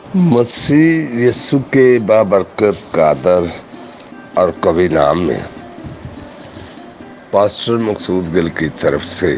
मसीह यीशु के बाबरकत कादर और कवि नाम में पास्टर मकसूद गिल की तरफ से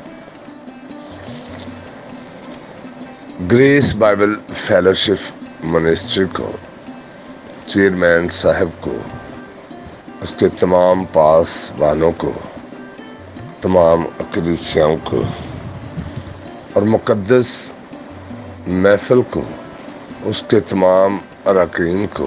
ग्रेस बाइबल फेलोशिप मिनिस्ट्री को, चेयरमैन साहब को, उसके तमाम पासवानों को, तमाम अक़ीदतयाओं को और मुक़द्दस महफ़िल को, उसके तमाम अरकान को,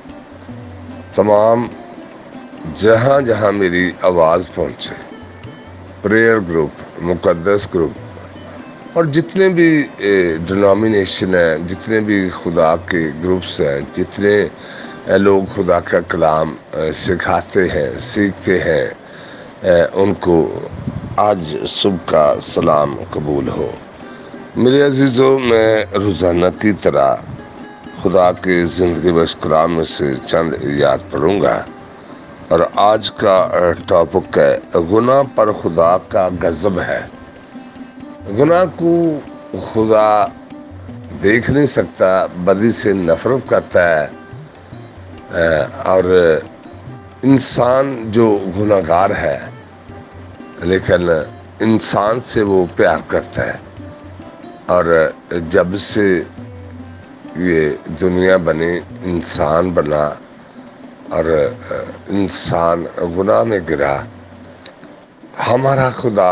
तमाम जहाँ जहाँ मेरी आवाज़ पहुँचे, प्रेयर ग्रुप, मुक़द्दस ग्रुप और जितने भी डिनोमिनेशन हैं, जितने भी खुदा के ग्रुप्स हैं, जितने लोग खुदा का कलाम सिखाते हैं, सीखते हैं, उनको आज सुबह का सलाम कबूल हो। मेरे अजीज़ों, मैं रोज़ाना की तरह खुदा के ज़िंदगी बख्श कलाम में से चंद याद पढ़ूँगा और आज का टॉपिक है गुनाह पर खुदा का गज़ब है। गुनाह को खुदा देख नहीं सकता, बदी से नफरत करता है और इंसान जो गुनाहगार है लेकिन इंसान से वो प्यार करता है। और जब से ये दुनिया बनी, इंसान बना और इंसान गुनाह में गिरा, हमारा खुदा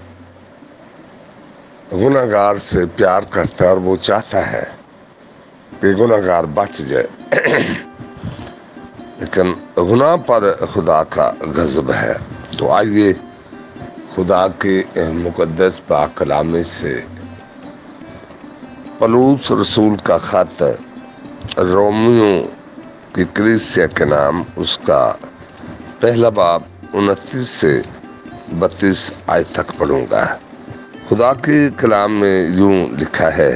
गुनाहगार से प्यार करता है और वो चाहता है कि गुनाहगार बच जाए। लेकिन गुनाह पर खुदा का गज़ब है। तो आइए खुदा के मुक़द्दस पाक कलाम में से पौलुस रसूल का ख़त रोमियो की कलीसिया के नाम, उसका पहला बाब 29 से 32 आयत तक पढ़ूंगा। खुदा के कलाम में यूं लिखा है,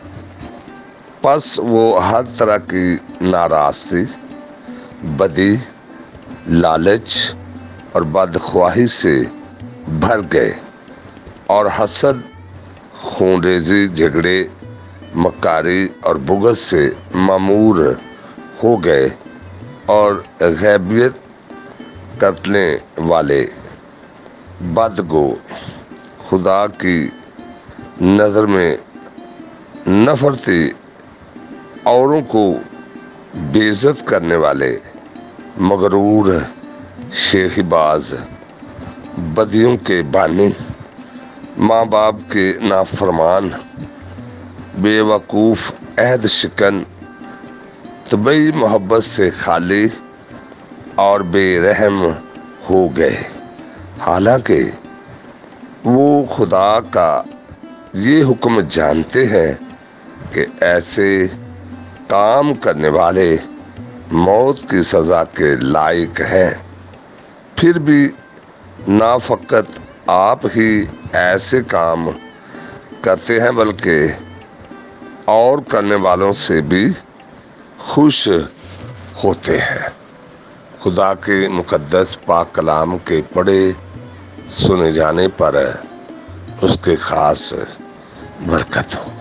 बस वो हर तरह की नाराज़गी, बदी, लालच और बदख्वाही से भर गए और हसद, खूनरेज़ी, झगड़े, मक्कारी और बुग़्ज़ से मामूर हो गए और गैबियत करने वाले बदगो, खुदा की नज़र में नफरती, औरों को बेइज्जत करने वाले, मगरूर, शेखीबाज, बदियों के बानी, माँ बाप के नाफरमान, बेवकूफ़, अहद शिकन, तबई मोहब्बत से खाली और बेरहम हो गए। हालांकि वो खुदा का ये हुक्म जानते हैं कि ऐसे काम करने वाले मौत की सज़ा के लायक हैं, फिर भी ना फ़कत आप ही ऐसे काम करते हैं बल्कि और करने वालों से भी खुश होते हैं। खुदा के मुक़द्दस पाक कलाम के पढ़े सुने जाने पर उसके ख़ास बरकत हो।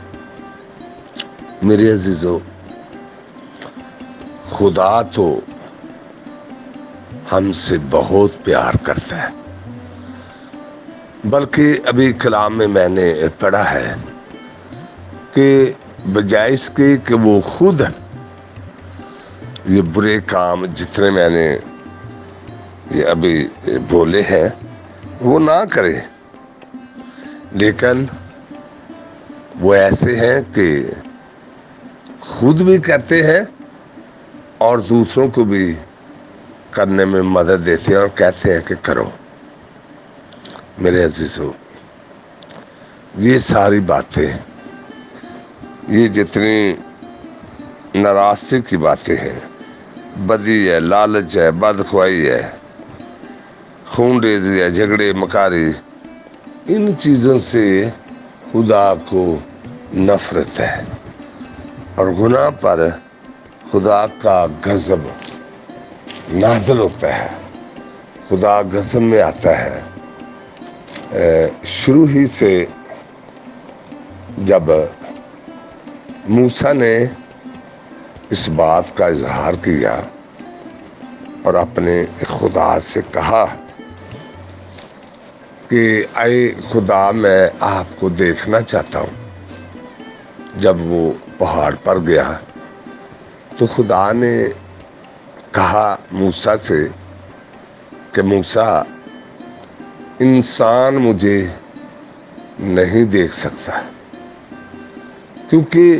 मेरे अजीज़ों, खुदा तो हमसे बहुत प्यार करता है, बल्कि अभी कलाम में मैंने पढ़ा है कि बजाय इसके कि वो खुद ये बुरे काम जितने मैंने ये अभी बोले हैं वो ना करे, लेकिन वो ऐसे हैं कि खुद भी करते हैं और दूसरों को भी करने में मदद देते हैं और कहते हैं कि करो। मेरे अजीज़ों, ये सारी बातें, ये जितनी नाराज़गी की बातें हैं, बदी है, लालच है, बदख्वाही है, खूनरेज़ी है, झगड़े, मकारी, इन चीज़ों से खुदा को नफ़रत है और गुनाह पर खुदा का गज़ब नाज़िल होता है। खुदा गज़ब में आता है। शुरू ही से जब मूसा ने इस बात का इजहार किया और अपने खुदा से कहा कि आए खुदा, मैं आपको देखना चाहता हूँ। जब वो पहाड़ पर गया तो खुदा ने कहा मूसा से कि मूसा, इंसान मुझे नहीं देख सकता क्योंकि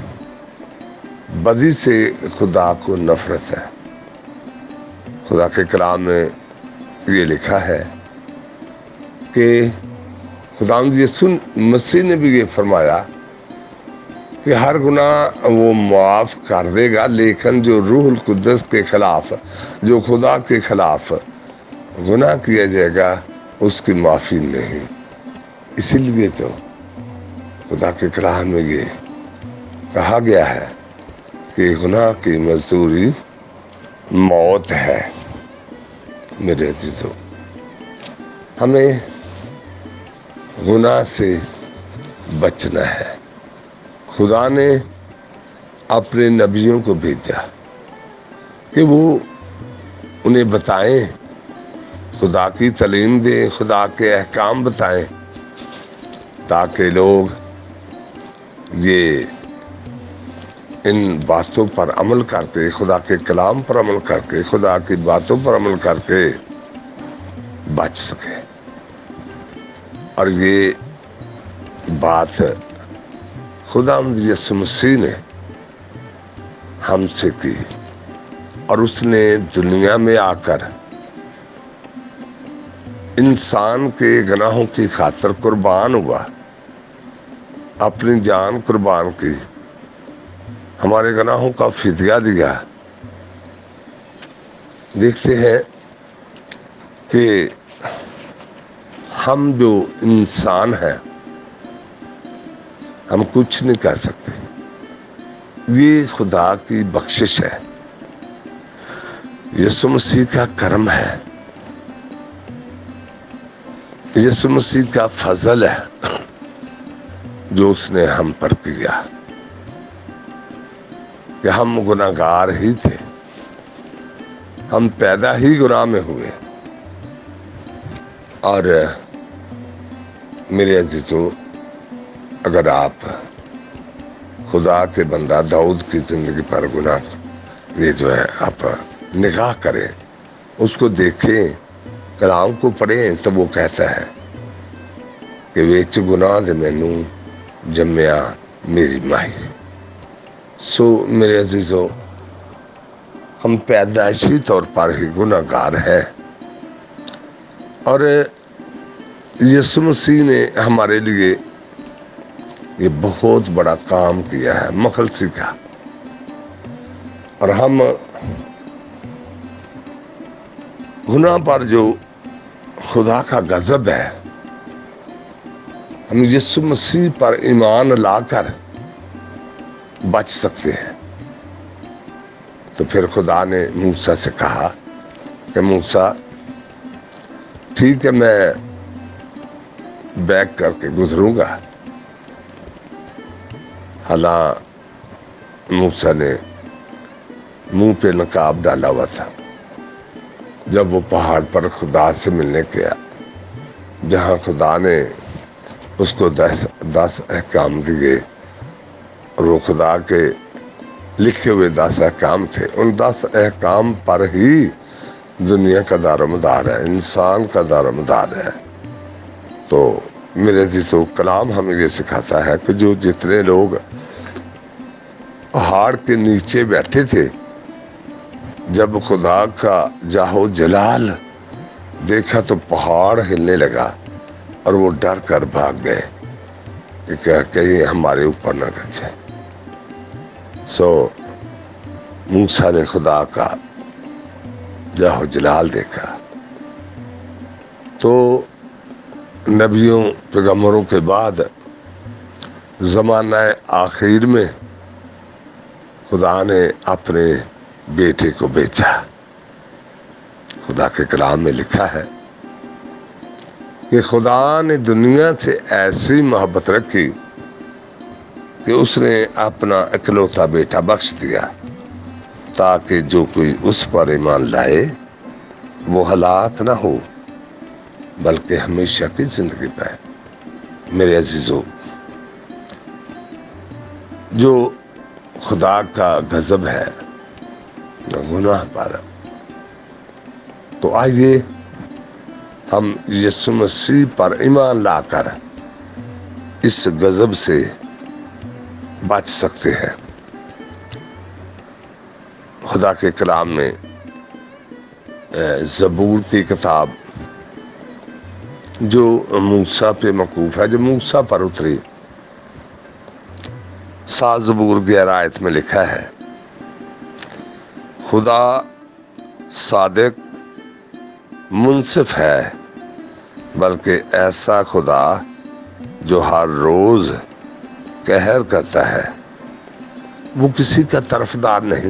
बदी से खुदा को नफरत है। खुदा के कलाम में ये लिखा है कि खुदावंद यीशु मसीह ने भी ये फरमाया कि हर गुनाह वो माफ़ कर देगा, लेकिन जो रूहुल कुद्दस के खिलाफ, जो खुदा के खिलाफ गुनाह किया जाएगा उसकी माफ़ी नहीं। इसीलिए तो खुदा के कलाम में ये कहा गया है कि गुनाह की मजदूरी मौत है। मेरे अजीजों, हमें गुनाह से बचना है। खुदा ने अपने नबियों को भेजा कि वो उन्हें बताएं, खुदा की तालीम दें, खुदा के अहकाम बताएं, ताकि लोग ये इन बातों पर अमल करके, खुदा के कलाम पर अमल करके, खुदा की बातों पर अमल करके बच सके। और ये बात खुदावंद यीशु मसीह ने हमसे की और उसने दुनिया में आकर इंसान के गुनाहों की खातिर कुर्बान हुआ, अपनी जान कुर्बान की, हमारे गुनाहों का फिदिया दिया। देखते हैं कि हम जो इंसान हैं, हम कुछ नहीं कर सकते। ये खुदा की बख्शिश है, यीशु मसीह का करम है, यीशु मसीह का फजल है जो उसने हम पर किया कि हम गुनाहगार ही थे, हम पैदा ही गुनाह में हुए। और मेरे अजीजों, अगर आप खुदा के बंदा दाऊद की ज़िंदगी पर गुनाह ये जो है आप निगाह करें, उसको देखें, कलाम को पढ़ें, तो वो कहता है कि विच गुनाह दे मैनू जम्मिया मेरी माही। सो मेरे अजीजों, हम पैदाइशी तौर पर ही गुनाहगार हैं और यीशु मसीह ने हमारे लिए ये बहुत बड़ा काम किया है, मखलसी का। और हम गुनाह पर जो खुदा का गजब है, हम यीशु मसीह पर ईमान लाकर बच सकते हैं। तो फिर खुदा ने मूसा से कहा कि मूसा, ठीक है, मैं बैक करके गुजरूंगा। हालांकि मूसा ने मुंह पे नकाब डाला हुआ था जब वो पहाड़ पर खुदा से मिलने गया, जहाँ खुदा ने उसको 10 अहकाम दिए और वो खुदा के लिखे हुए 10 अहकाम थे। उन 10 अहकाम पर ही दुनिया का दारोमदार है, इंसान का दारोमदार है। तो मेरे अजीजों, कलाम हमें ये सिखाता है कि जो जितने लोग पहाड़ के नीचे बैठे थे, जब खुदा का जाहो जलाल देखा तो पहाड़ हिलने लगा और वो डर कर भाग गए कि कहीं हमारे ऊपर न गिर जाए। सो मूसा ने खुदा का जाहो जलाल देखा। तो नबियों पैगंबरों के बाद ज़माना आखिर में खुदा ने अपने बेटे को भेजा। खुदा के कलाम में लिखा है कि खुदा ने दुनिया से ऐसी मोहब्बत रखी कि उसने अपना इकलौता बेटा बख्श दिया ताकि जो कोई उस पर ईमान लाए वो हलाक ना हो बल्कि हमेशा की जिंदगी पाए। मेरे अजीजों, जो खुदा का गजब है गुनाह पर, तो आइए हम यीशु मसीह पर ईमान लाकर इस गजब से बच सकते हैं। खुदा के कलाम में ज़बूर की किताब जो मूसा पे मकूफ है, जो मूसा पर उतरी, 7 ज़बूर 11 आयत में लिखा है, खुदा सादिक मुनसिफ है बल्कि ऐसा खुदा जो हर रोज कहर करता है। वो किसी का तरफदार नहीं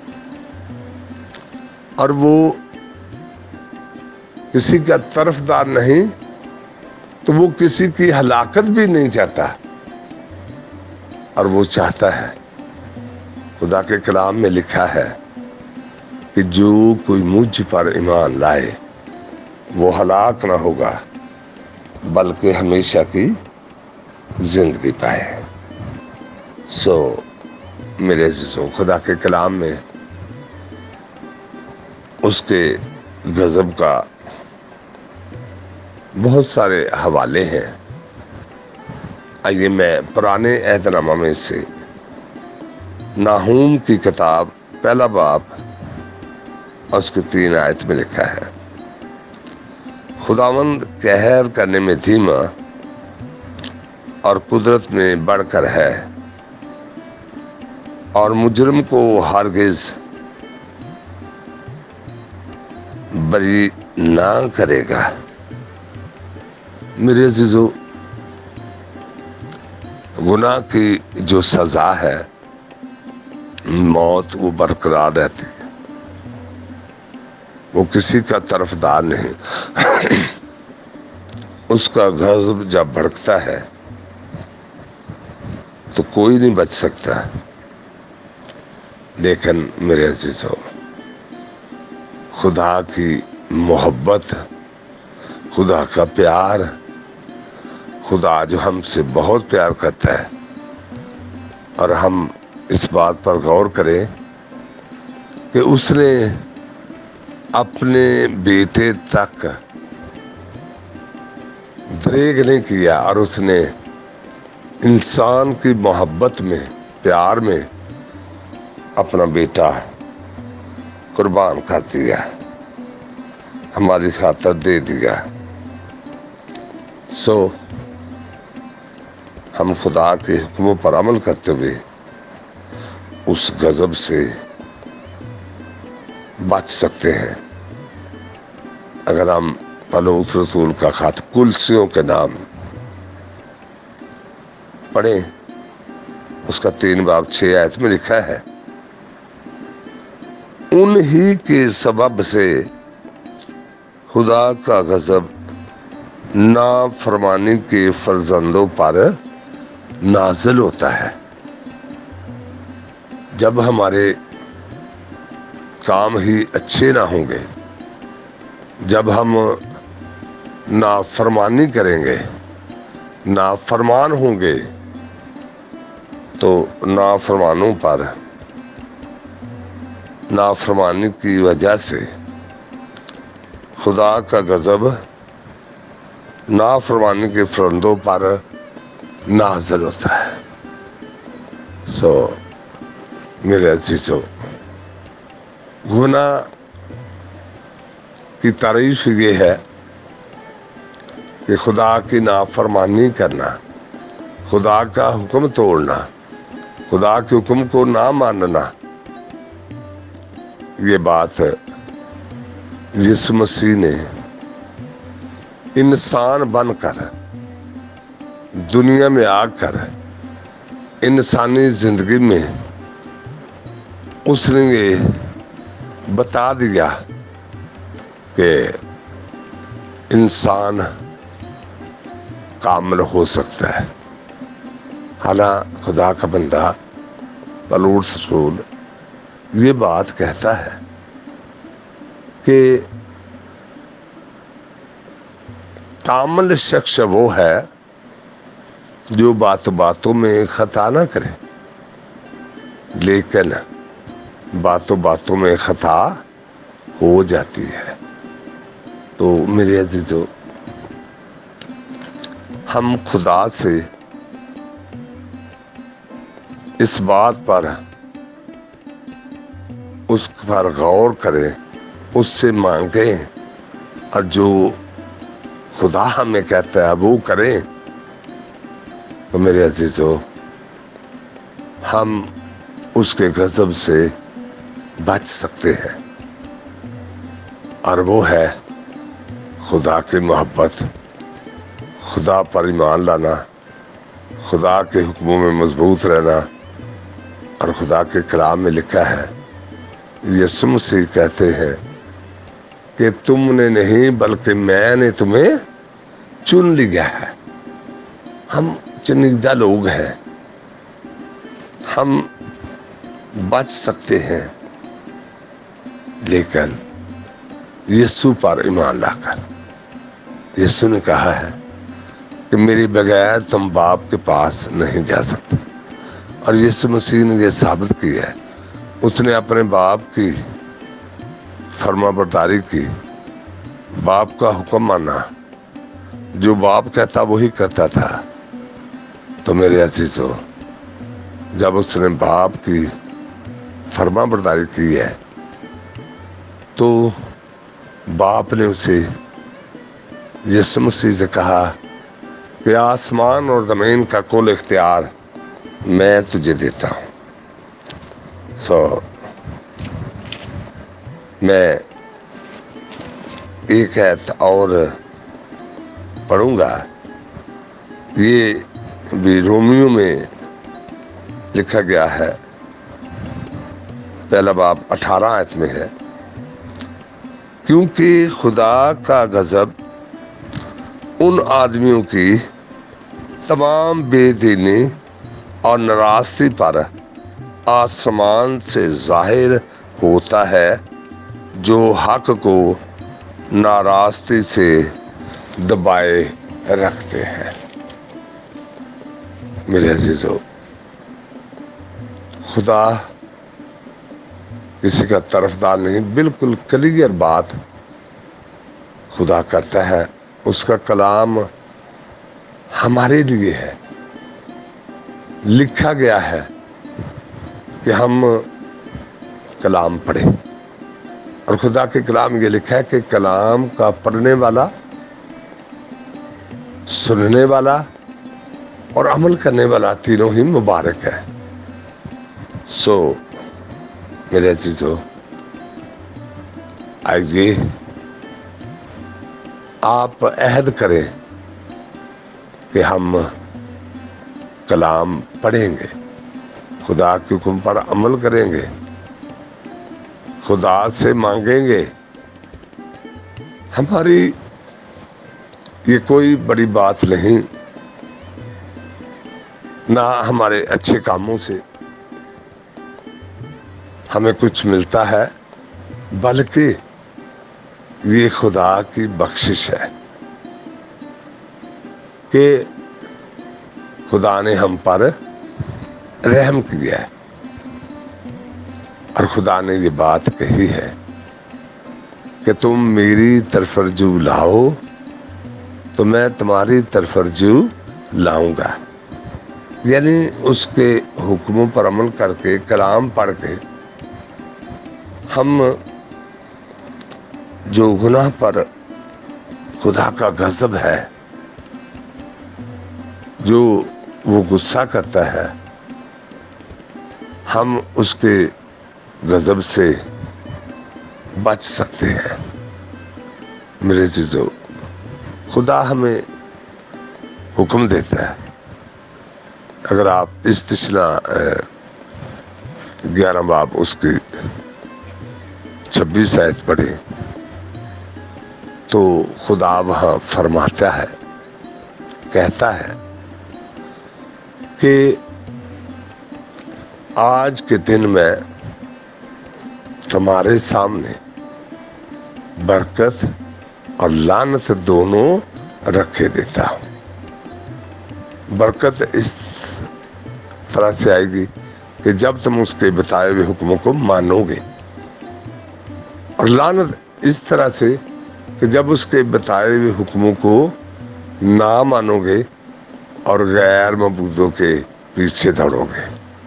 और वो किसी का तरफदार नहीं तो वो किसी की हलाकत भी नहीं चाहता, और वो चाहता है, खुदा के कलाम में लिखा है कि जो कोई मुझ पर ईमान लाए वो हलाक ना होगा बल्कि हमेशा की जिंदगी पाए। मेरे अज़ीज़ों, खुदा के कलाम में उसके गज़ब का बहुत सारे हवाले हैं। आइए मैं पुराने अहदनामा में से नाहूम की किताब 1 बाब और उसके 3 आयत में लिखा है, खुदावंद कहर करने में धीमा और कुदरत में बढ़कर है और मुजरिम को हरगिज बरी ना करेगा। मेरे अजीजों, गुनाह की जो सजा है मौत, वो बरकरार रहती है, वो किसी का तरफदार नहीं। उसका गज़ब जब भड़कता है तो कोई नहीं बच सकता। लेकिन मेरे अजीजों, खुदा की मोहब्बत, खुदा का प्यार, खुदा जो हमसे बहुत प्यार करता है, और हम इस बात पर गौर करें कि उसने अपने बेटे तक दरेग नहीं किया और उसने इंसान की मोहब्बत में, प्यार में अपना बेटा कुर्बान कर दिया, हमारी खातिर दे दिया। हम खुदा के हुक्मों पर अमल करते हुए उस गजब से बच सकते हैं अगर हम पलूत रसूल का खत कुलसियों के नाम पढ़ें। उसका 3 बाब 6 आयत में लिखा है, उन्हीं के सबब से खुदा का गजब नाफरमानी के फर्जंदों पर नाजिल होता है। जब हमारे काम ही अच्छे ना होंगे, जब हम नाफरमानी करेंगे, नाफरमान होंगे, तो नाफरमानों पर, नाफरमानी की वजह से खुदा का गजब नाफरमानी के फरिंदों पर नाज़िल होता है। मेरे अजीजों, गुनाह की तारीफ ये है कि खुदा की नाफरमानी करना, खुदा का हुक्म तोड़ना, खुदा के हुक्म को ना मानना, ये बात यीशु मसीह ने इंसान बनकर दुनिया में आकर इंसानी जिंदगी में उसने ये बता दिया कि इंसान कामिल हो सकता है। हालांकि खुदा का बंदा पलूत रसूल ये बात कहता है कि कामिल शख्स वो है जो बातों बातों में खता ना करे, लेकिन बातों बातों में खता हो जाती है। तो मेरे अजीजों, हम खुदा से इस बात पर उस पर गौर करें, उससे मांगें, और जो खुदा हमें कहता है वो करें, तो मेरे अजीजों हम उसके गज़ब से बच सकते हैं। और वो है खुदा की मोहब्बत, खुदा पर ईमान लाना, खुदा के हुक्मों में मजबूत रहना। और खुदा के कलाम में लिखा है, यीशु मसीह कहते हैं कि तुमने नहीं बल्कि मैंने तुम्हें चुन लिया है। हम चुनिंदा लोग हैं, हम बच सकते हैं, लेकिन यीशु पर ईमान लाकर। यीशु ने कहा है कि मेरे बगैर तुम बाप के पास नहीं जा सकते। और यीशु मसीह ने यह साबित किया है, उसने अपने बाप की फरमाबरदारी की, बाप का हुक्म माना, जो बाप कहता वही करता था। तो मेरे अजीजों, जब उसने बाप की फरमाबरदारी की है, तो बाप ने उसे यीशु मसीह से कहा कि आसमान और ज़मीन का कुल इख्तियार मैं तुझे देता हूँ। मैं एक आयत और पढ़ूंगा, ये भी रोमियो में लिखा गया है, पहला बाब 18 आयत में है, क्योंकि खुदा का गज़ब उन आदमियों की तमाम बेदीनी और नाराज़गी पर आसमान से जाहिर होता है, जो हक को नाराज़गी से दबाए रखते हैं। मेरे अजीजों, खुदा किसी का तरफदार नहीं, बिल्कुल क्लियर बात खुदा करता है। उसका कलाम हमारे लिए है, लिखा गया है कि हम कलाम पढ़ें। और खुदा के कलाम में ये लिखा है कि कलाम का पढ़ने वाला, सुनने वाला और अमल करने वाला तीनों ही मुबारक है। मेरे अजीजों, आइए आप अहद करें कि हम कलाम पढ़ेंगे, खुदा के हुक्म पर अमल करेंगे, खुदा से मांगेंगे। हमारी ये कोई बड़ी बात नहीं, ना हमारे अच्छे कामों से हमें कुछ मिलता है, बल्कि ये खुदा की बख्शिश है कि खुदा ने हम पर रहम किया है। और खुदा ने ये बात कही है कि तुम मेरी तरफ रजू लाओ तो मैं तुम्हारी तरफ रजू लाऊंगा। यानी उसके हुक्मों पर अमल करके, कलाम पढ़ के, हम जो गुनाह पर खुदा का गज़ब है, जो वो गुस्सा करता है, हम उसके गज़ब से बच सकते हैं। मेरे चीज़ों, खुदा हमें हुक्म देता है। अगर आप इस्तिस्ना 11 बाब उसकी 26 आयत पढ़ें तो खुदा वहाँ फरमाता है, कहता है कि आज के दिन में तुम्हारे सामने बरकत और लानत दोनों रखे देता हूँ। बरकत इस तरह से आएगी कि जब तुम उसके बताए हुए हुक्मों को मानोगे, और लानत इस तरह से कि जब उसके बताए हुए हुक्मों को ना मानोगे और गैर मबूदों के पीछे दौड़ोगे।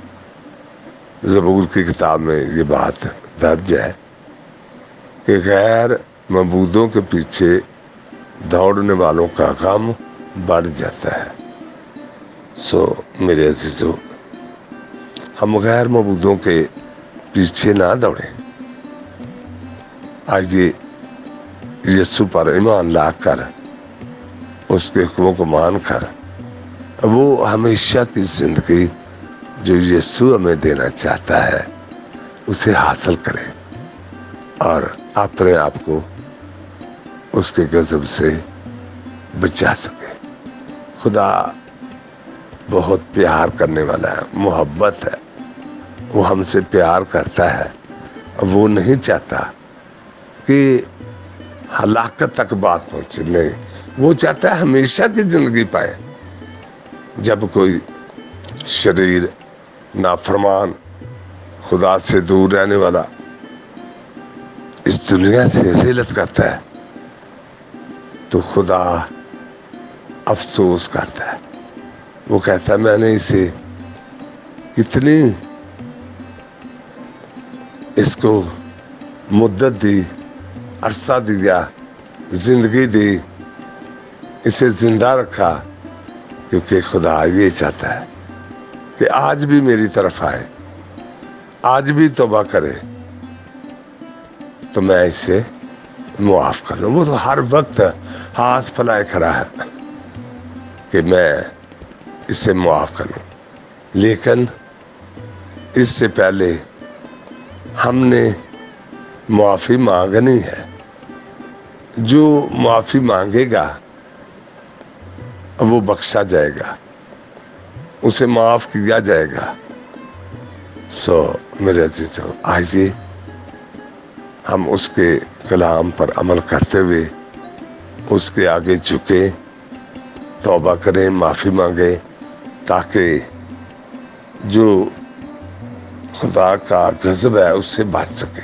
ज़बूर की किताब में ये बात दर्ज है कि गैर मबूदों के पीछे दौड़ने वालों का गम बढ़ जाता है। सो मेरे अजीजों, हम गैर मबूदों के पीछे ना दौड़ें। आइए यीशु पर ईमान लाकर, उसके हुक्मों को मानकर, वो हमेशा की जिंदगी जो यीशु हमें देना चाहता है उसे हासिल करें और अपने आप को उसके गज़ब से बचा सके। खुदा बहुत प्यार करने वाला है, मोहब्बत है, वो हमसे प्यार करता है। वो नहीं चाहता कि हलाकत तक बात पहुंचे, नहीं, वो चाहता है हमेशा की जिंदगी पाए। जब कोई शरीर नाफरमान, खुदा से दूर रहने वाला इस दुनिया से रिलत करता है तो खुदा अफसोस करता है। वो कहता है मैंने इसे कितनी इसको मुद्दत दी, अरसा दिया, जिंदगी दी, इसे जिंदा रखा, क्योंकि खुदा ये चाहता है कि आज भी मेरी तरफ आए, आज भी तौबा करे तो मैं इसे मुआफ कर लूँ। वो तो हर वक्त हाथ फैलाए खड़ा है कि मैं इसे मुआफ कर लूँ, लेकिन इससे पहले हमने मुआफ़ी मांगनी है। जो मुआफ़ी मांगेगा वो बख्शा जाएगा, उसे माफ़ किया जाएगा। सो मेरे अजीजों, आइए हम उसके कलाम पर अमल करते हुए उसके आगे झुके, तौबा करें, माफ़ी मांगे, ताकि जो खुदा का गज़ब है उससे बच सके।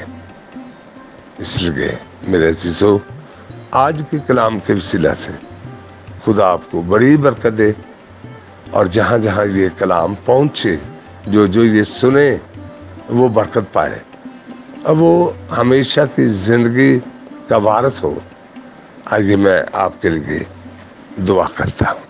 इसलिए मेरे अजीजों, आज के कलाम के वसीला से खुदा आपको बड़ी बरकत दे, और जहाँ जहाँ ये कलाम पहुँचे, जो जो ये सुने वो बरकत पाए, अब वो हमेशा की ज़िंदगी का वारिस हो। आइए मैं आपके लिए दुआ करता हूँ।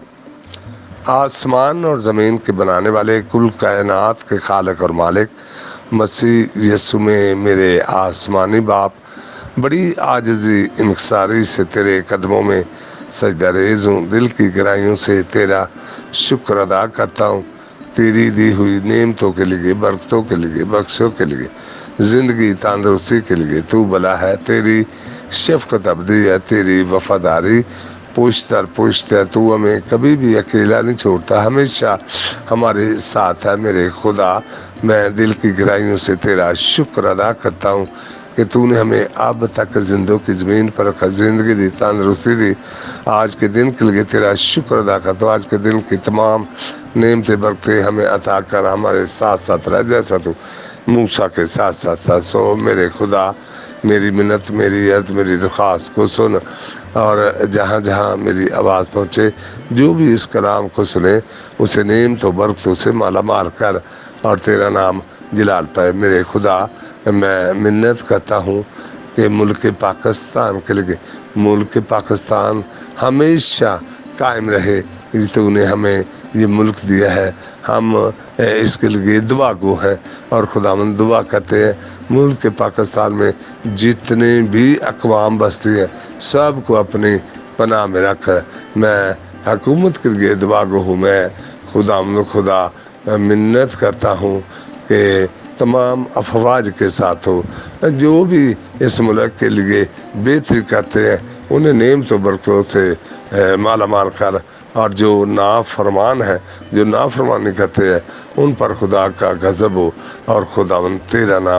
आसमान और ज़मीन के बनाने वाले, कुल कायनात के खालिक और मालिक, मसीह यीशु में मेरे आसमानी बाप, बड़ी आजिज़ी इंकिसारी से तेरे कदमों में सजदा रेज़ हूँ। दिल की गहराइयों से तेरा शुक्र अदा करता हूँ, तेरी दी हुई नेमतों के लिए, बरकतों के लिए, बख्शों के लिए, ज़िंदगी तंदुरुस्ती के लिए। तू भला है, तेरी शफ़क़त अबदी है, तेरी वफ़ादारी पुश्त दर पुश्त है। तू हमें कभी भी अकेला नहीं छोड़ता, हमेशा हमारे साथ है। मेरे खुदा, मैं दिल की गहराइयों से तेरा शुक्र अदा करता हूँ कि तूने हमें अब तक जिंदों की ज़मीन पर रखा, ज़िंदगी दी, तंदुरुस्ती दी। आज के दिन के लिए तेरा शुक्र अदा करता हूँ। आज के दिन की तमाम नेमतें बरकतें हमें अता कर, हमारे साथ साथ रह, जैसा तू मूसा के साथ साथ था। सो मेरे खुदा, मेरी मिन्नत, मेरी अर्ज़, मेरी दरख्वास्त को सुन, और जहाँ जहाँ मेरी आवाज़ पहुँचे, जो भी इस कलाम को सुने उसे नेमतों बरकतों से माला माल कर और तेरा नाम जलाल पाए। मेरे खुदा, मैं मिन्नत करता हूँ कि मुल्क पाकिस्तान के लिए, मुल्क पाकिस्तान हमेशा कायम रहे। तूने हमें ये मुल्क दिया है, हम इसके लिए दुआ गो हैं, और खुदावंद दुआ करते हैं मुल्क पाकिस्तान में जितने भी अक़वाम बसती हैं सब को अपनी पनाह में रख। मैं हुकूमत के लिए दुआ गो हूँ। मैं खुदा मिन्नत करता हूँ कि तमाम अफवाज के साथ हो, जो भी इस मुल्क के लिए बेहतरी करते हैं उन्हें नेमतों बरकतों से माला माल कर, और जो नाफरमान है, जो नाफरमानी करते हैं, उन पर खुदा का गज़ब हो, और खुदावंद तेरा नाम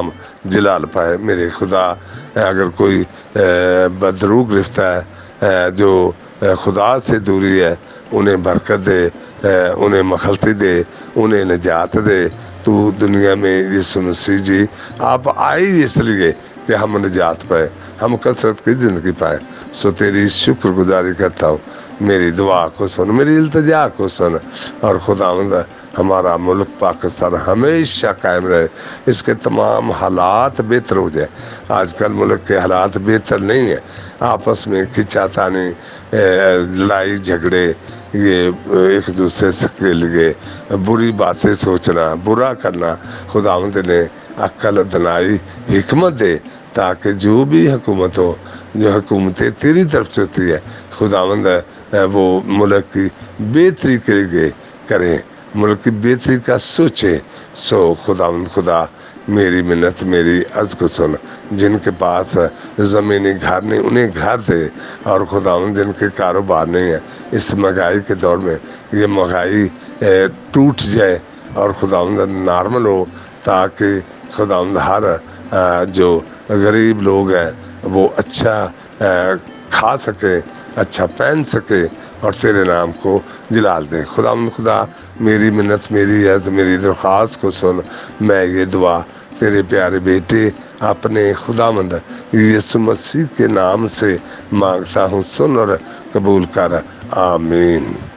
जलाल पाए मेरे खुदा। अगर कोई बदरू गिरफ्त है जो खुदा से दूरी है, उन्हें बरकत दे, उन्हें मखलती दे, उन्हें निजात दे। तू दुनिया में यीशु मसीह जी आप आए इसलिए कि हम निजात पाए, हम कसरत की ज़िंदगी पाए। सो तेरी शुक्रगुजारी करता हूँ, मेरी दुआ को सुन, मेरी इल्तिजा को सुन। और खुदावंद हमारा मुल्क पाकिस्तान हमेशा कायम रहे, इसके तमाम हालात बेहतर हो जाए। आजकल मुल्क के हालात बेहतर नहीं है, आपस में खिंचातानी, लड़ाई झगड़े, ये एक दूसरे के लिए बुरी बातें सोचना, बुरा करना। खुदावंद ने अक्ल दनाई हिकमत दे, ताकि जो भी हुकूमत हो, जो हुकूमतें तेरी तरफ से होती है खुदावंद, वो मुल्क की बेहतरी के लिए करें, मुल्क की बेहतरी का सोचें। सो खुदावंद खुदा मेरी मिन्नत, मेरी अर्ज़ को सुन। जिनके पास ज़मीनी घर नहीं उन्हें घर दे, और खुदावंद जिनके कारोबार नहीं है इस महंगाई के दौर में ये महंगाई टूट जाए और खुदावंद नॉर्मल हो, ताकि खुदावंद हर जो गरीब लोग हैं वो अच्छा खा सके, अच्छा पहन सके और तेरे नाम को जलाल दे। खुदावंद खुदा मेरी मिन्नत, मेरी अर्ज़, मेरी दरख्वास्त को सुन। मैं ये दुआ तेरे प्यारे बेटे अपने खुदावंद यीशु मसीह के नाम से मांगता हूँ, सुन और कबूल कर। आमीन।